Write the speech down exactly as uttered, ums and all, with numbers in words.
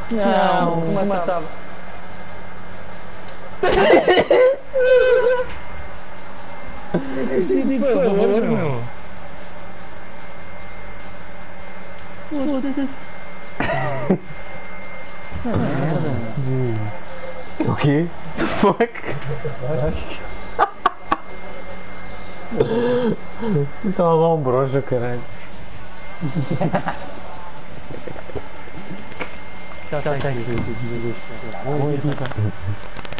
Não, uma tava. Esse por favor, meu. Foda-se. Merda. O quê? The fuck? Estava a levar um broche, caralho. Já está aqui.